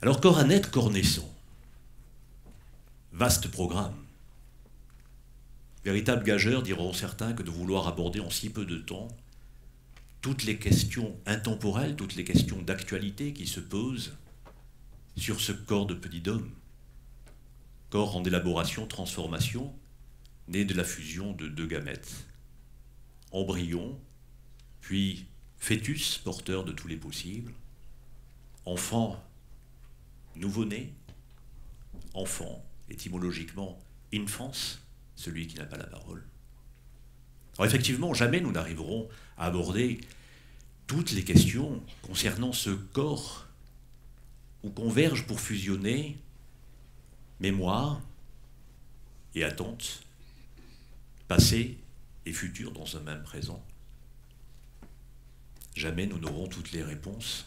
Alors, corps à naître, corps naissant. Vaste programme. Véritable gageur, diront certains, que de vouloir aborder en si peu de temps toutes les questions intemporelles, toutes les questions d'actualité qui se posent sur ce corps de petit homme. Corps en élaboration, transformation, né de la fusion de deux gamètes. Embryon, puis fœtus, porteur de tous les possibles. Enfant, nouveau-né. Enfant, étymologiquement, infans, celui qui n'a pas la parole. Alors effectivement, jamais nous n'arriverons à aborder toutes les questions concernant ce corps où convergent pour fusionner mémoire et attente, passé et futur dans un même présent. Jamais nous n'aurons toutes les réponses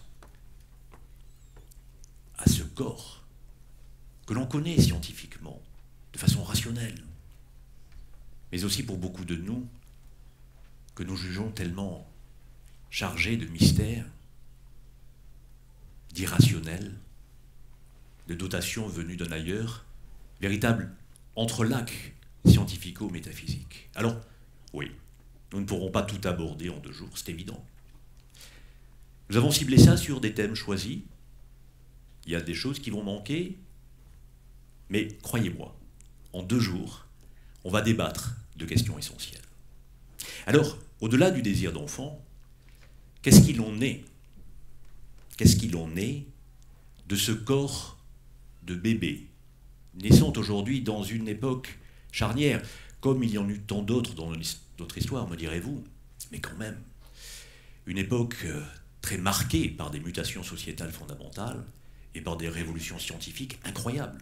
à ce corps que l'on connaît scientifiquement, de façon rationnelle, mais aussi pour beaucoup de nous, que nous jugeons tellement chargé de mystères, d'irrationnel, de dotations venues d'un ailleurs, véritable entrelac scientifico-métaphysique. Alors, oui, nous ne pourrons pas tout aborder en 2 jours, c'est évident. Nous avons ciblé ça sur des thèmes choisis. Il y a des choses qui vont manquer, mais croyez-moi, en 2 jours, on va débattre de questions essentielles. Alors, au-delà du désir d'enfant, qu'est-ce qu'il en est? Qu'est-ce qu'il en est de ce corps de bébé, naissant aujourd'hui dans une époque charnière, comme il y en eut tant d'autres dans notre histoire, me direz-vous, mais quand même, une époque très marquée par des mutations sociétales fondamentales et par des révolutions scientifiques incroyables.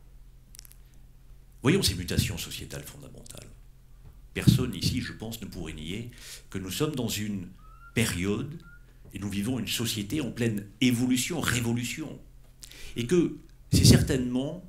Voyons ces mutations sociétales fondamentales. Personne ici, je pense, ne pourrait nier que nous sommes dans une période et nous vivons une société en pleine évolution, révolution. Et que c'est certainement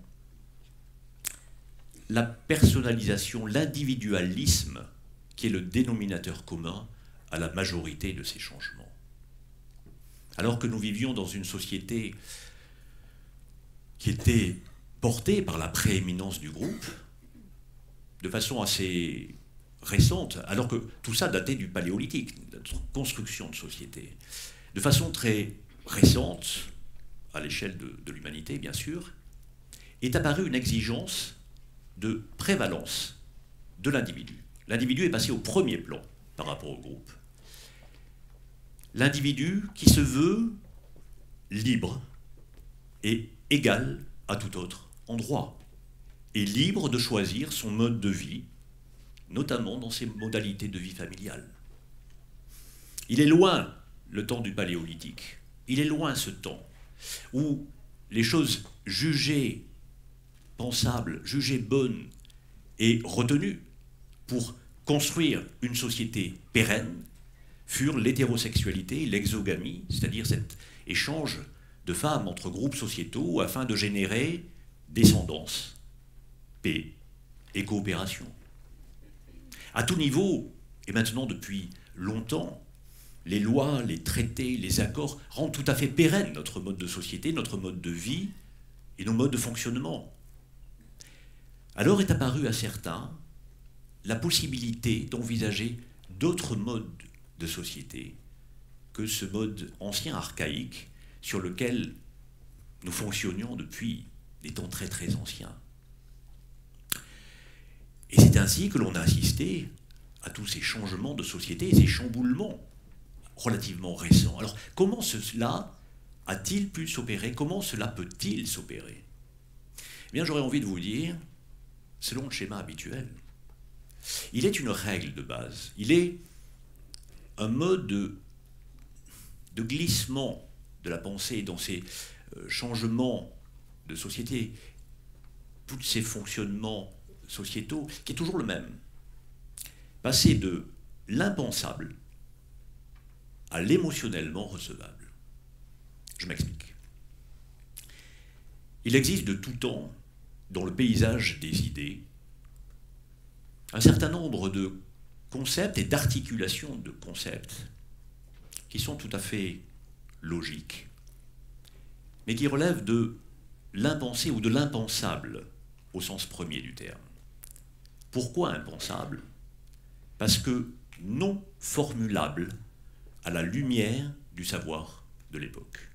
la personnalisation, l'individualisme qui est le dénominateur commun à la majorité de ces changements. Alors que nous vivions dans une société qui était portée par la prééminence du groupe, de façon assez récente, alors que tout ça datait du paléolithique, de notre construction de société, de façon très récente, à l'échelle de l'humanité bien sûr, est apparue une exigence de prévalence de l'individu. L'individu est passé au premier plan par rapport au groupe. L'individu qui se veut libre et égal à tout autre en droit, et libre de choisir son mode de vie, notamment dans ses modalités de vie familiale. Il est loin le temps du paléolithique, il est loin ce temps où les choses jugées pensables, jugées bonnes et retenues pour construire une société pérenne furent l'hétérosexualité, l'exogamie, c'est-à-dire cet échange de femmes entre groupes sociétaux afin de générer descendance, paix et coopération. À tout niveau, et maintenant depuis longtemps, les lois, les traités, les accords rendent tout à fait pérenne notre mode de société, notre mode de vie et nos modes de fonctionnement. Alors est apparue à certains la possibilité d'envisager d'autres modes de société que ce mode ancien, archaïque, sur lequel nous fonctionnions depuis des temps très très anciens. Et c'est ainsi que l'on a assisté à tous ces changements de société et ces chamboulements relativement récents. Alors, comment cela a-t-il pu s'opérer? Comment cela peut-il s'opérer? Eh bien, j'aurais envie de vous dire, selon le schéma habituel, il est une règle de base, il est un mode de glissement de la pensée dans ces changements de société, tous ces fonctionnements sociétaux, qui est toujours le même. Passer de l'impensable à l'émotionnellement recevable. Je m'explique. Il existe de tout temps, dans le paysage des idées, un certain nombre de concepts et d'articulations de concepts qui sont tout à fait logiques mais qui relève de l'impensé ou de l'impensable au sens premier du terme. Pourquoi impensable? Parce que non formulable à la lumière du savoir de l'époque.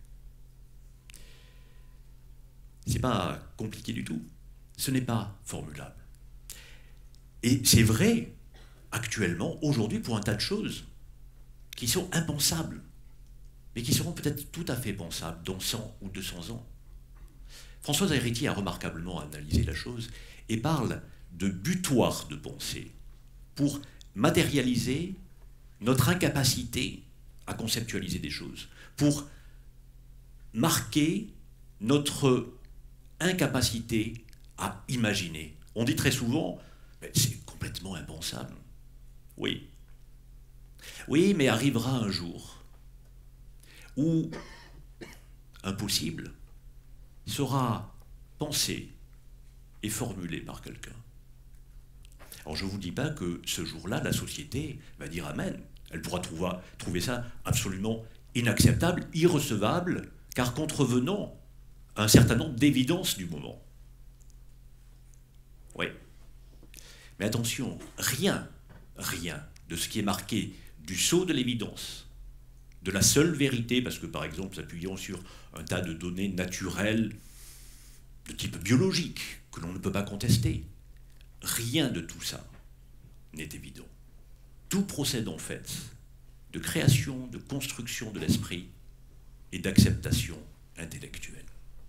C'est pas compliqué du tout. Ce n'est pas formulable. Et c'est vrai, actuellement, aujourd'hui, pour un tas de choses qui sont impensables, mais qui seront peut-être tout à fait pensables dans 100 ou 200 ans. Françoise Héritier a remarquablement analysé la chose et parle de butoir de pensée pour matérialiser notre incapacité à conceptualiser des choses, pour marquer notre incapacité à imaginer. On dit très souvent, c'est complètement impensable. Oui. Oui, mais arrivera un jour où impossible sera pensé et formulé par quelqu'un. Alors je ne vous dis pas que ce jour-là, la société va dire amen. Elle pourra trouver ça absolument inacceptable, irrecevable, car contrevenant à un certain nombre d'évidences du moment. Oui. Mais attention, rien de ce qui est marqué du sceau de l'évidence, de la seule vérité, parce que par exemple, s'appuyant sur un tas de données naturelles de type biologique, que l'on ne peut pas contester, rien de tout ça n'est évident. Tout procède en fait de création, de construction de l'esprit et d'acceptation intellectuelle.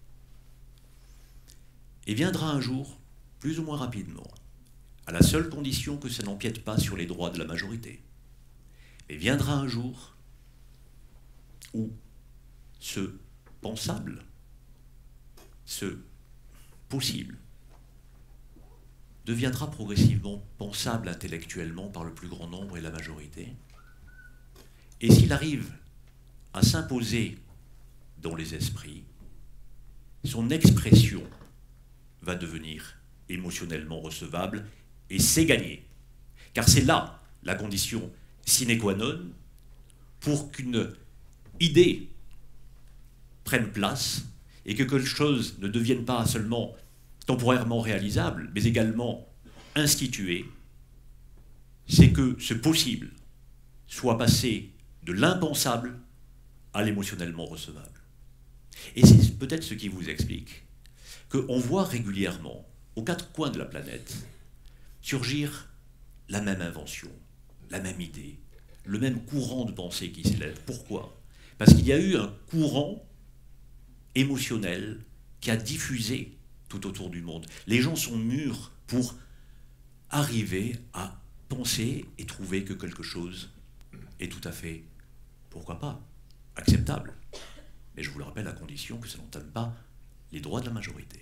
Et viendra un jour, plus ou moins rapidement, à la seule condition que ça n'empiète pas sur les droits de la majorité, mais viendra un jour où ce pensable, ce possible, deviendra progressivement pensable intellectuellement par le plus grand nombre et la majorité. Et s'il arrive à s'imposer dans les esprits, son expression va devenir émotionnellement recevable, et c'est gagné. Car c'est là la condition sine qua non pour qu'une idée prenne place et que quelque chose ne devienne pas seulement temporairement réalisable, mais également institué, c'est que ce possible soit passé de l'impensable à l'émotionnellement recevable. Et c'est peut-être ce qui vous explique qu'on voit régulièrement, aux quatre coins de la planète, surgir la même invention, la même idée, le même courant de pensée qui s'élève. Pourquoi? Parce qu'il y a eu un courant émotionnel qui a diffusé tout autour du monde. Les gens sont mûrs pour arriver à penser et trouver que quelque chose est tout à fait, pourquoi pas, acceptable. Mais je vous le rappelle, à condition que ça n'entame pas les droits de la majorité.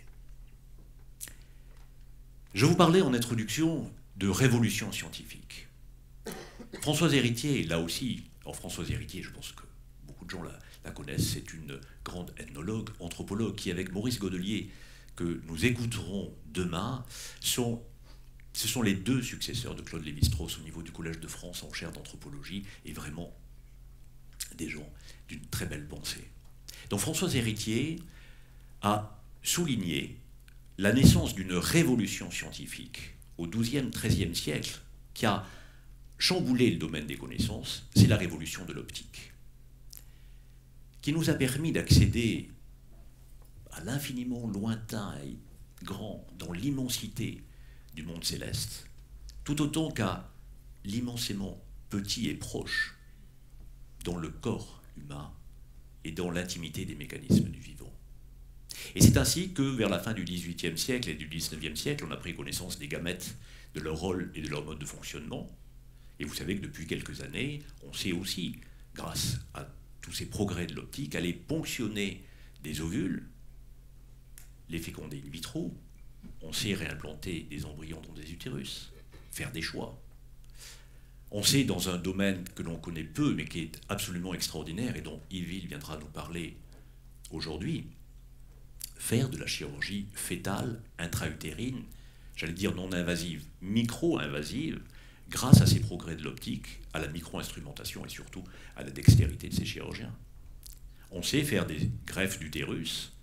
Je vous parlais en introduction de révolution scientifique. Françoise Héritier, là aussi, Françoise Héritier, je pense que beaucoup de gens la connaissent, c'est une grande ethnologue, anthropologue, qui avec Maurice Godelier, que nous écouterons demain, ce sont les deux successeurs de Claude Lévi-Strauss au niveau du Collège de France en chaire d'anthropologie, et vraiment des gens d'une très belle pensée. Donc Françoise Héritier a souligné la naissance d'une révolution scientifique au XIIe, XIIIe siècle qui a chamboulé le domaine des connaissances, c'est la révolution de l'optique, qui nous a permis d'accéder à l'infiniment lointain et grand, dans l'immensité du monde céleste, tout autant qu'à l'immensément petit et proche dans le corps humain et dans l'intimité des mécanismes du vivant. Et c'est ainsi que, vers la fin du XVIIIe siècle et du XIXe siècle, on a pris connaissance des gamètes, de leur rôle et de leur mode de fonctionnement. Et vous savez que depuis quelques années, on sait aussi, grâce à tous ces progrès de l'optique, aller ponctionner des ovules, les féconder in vitro. On sait réimplanter des embryons dans des utérus, faire des choix. On sait, dans un domaine que l'on connaît peu, mais qui est absolument extraordinaire, et dont Yves viendra nous parler aujourd'hui, faire de la chirurgie fœtale, intra-utérine, j'allais dire non invasive, micro-invasive, grâce à ces progrès de l'optique, à la micro-instrumentation et surtout à la dextérité de ces chirurgiens. On sait faire des greffes d'utérus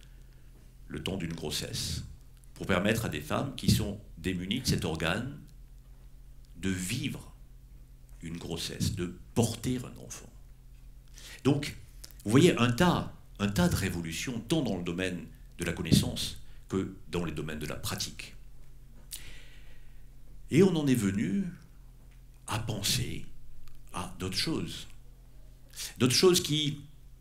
le temps d'une grossesse, pour permettre à des femmes qui sont démunies de cet organe de vivre une grossesse, de porter un enfant. Donc, vous voyez un tas de révolutions, tant dans le domaine de la connaissance que dans les domaines de la pratique. Et on en est venu à penser à d'autres choses. D'autres choses qui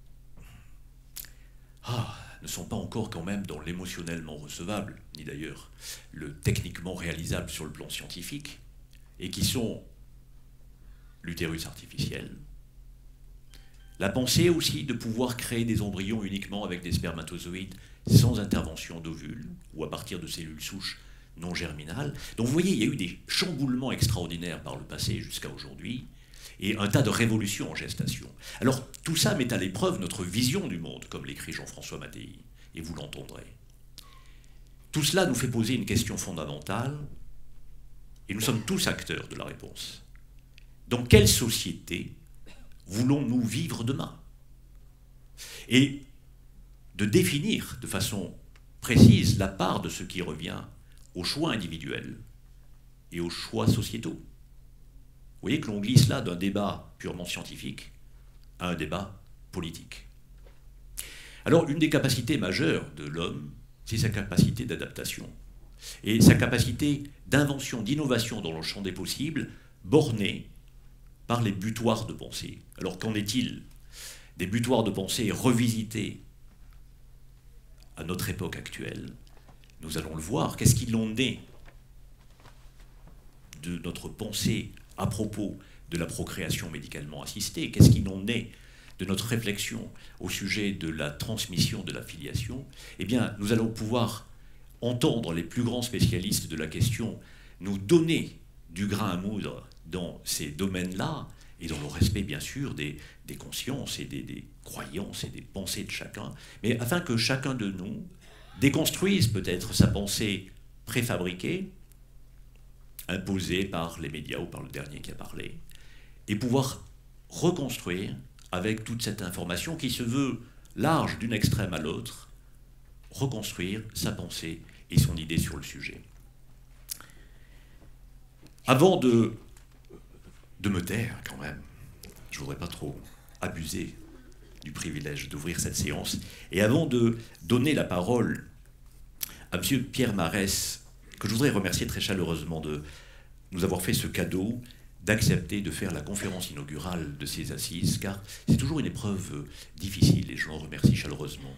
ne sont pas encore quand même dans l'émotionnellement recevable, ni d'ailleurs le techniquement réalisable sur le plan scientifique, et qui sont l'utérus artificiel, la pensée aussi de pouvoir créer des embryons uniquement avec des spermatozoïdes sans intervention d'ovules, ou à partir de cellules souches non germinales. Donc vous voyez, il y a eu des chamboulements extraordinaires par le passé jusqu'à aujourd'hui, et un tas de révolutions en gestation. Alors tout ça met à l'épreuve notre vision du monde, comme l'écrit Jean-François Mattei, et vous l'entendrez. Tout cela nous fait poser une question fondamentale, et nous sommes tous acteurs de la réponse. Dans quelle société voulons-nous vivre demain? Et de définir de façon précise la part de ce qui revient aux choix individuels et aux choix sociétaux. Vous voyez que l'on glisse là d'un débat purement scientifique à un débat politique. Alors, une des capacités majeures de l'homme, c'est sa capacité d'adaptation et sa capacité d'invention, d'innovation dans le champ des possibles, bornée par les butoirs de pensée. Alors, qu'en est-il des butoirs de pensée revisités à notre époque actuelle? Nous allons le voir. Qu'est-ce qu'il en est de notre pensée à propos de la procréation médicalement assistée? Qu'est-ce qu'il en est de notre réflexion au sujet de la transmission de la filiation? Eh bien, nous allons pouvoir entendre les plus grands spécialistes de la question nous donner du grain à moudre dans ces domaines-là, et dans le respect, bien sûr, des consciences et des croyances et des pensées de chacun, mais afin que chacun de nous déconstruise peut-être sa pensée préfabriquée, imposée par les médias ou par le dernier qui a parlé, et pouvoir reconstruire, avec toute cette information qui se veut large d'une extrême à l'autre, reconstruire sa pensée et son idée sur le sujet. Avant de me taire, quand même, je ne voudrais pas trop abuser du privilège d'ouvrir cette séance, et avant de donner la parole à M. Pierre Marès, que je voudrais remercier très chaleureusement de nous avoir fait ce cadeau d'accepter de faire la conférence inaugurale de ces assises, car c'est toujours une épreuve difficile, et je l'en remercie chaleureusement.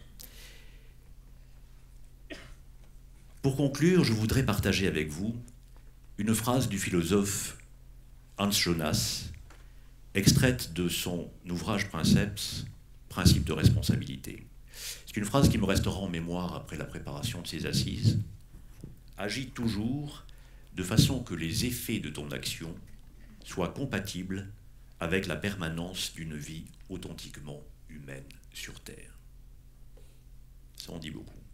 Pour conclure, je voudrais partager avec vous une phrase du philosophe Hans Jonas, extraite de son ouvrage Princeps, Principe de responsabilité. C'est une phrase qui me restera en mémoire après la préparation de ces assises. Agis toujours de façon que les effets de ton action soient compatibles avec la permanence d'une vie authentiquement humaine sur Terre. Ça en dit beaucoup.